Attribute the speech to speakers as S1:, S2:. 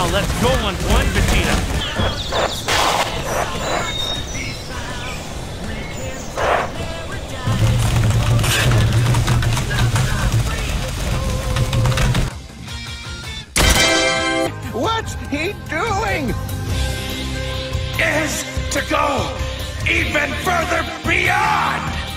S1: Now let's go on one Vegeta.
S2: What's he doing?
S3: Is to go even further beyond!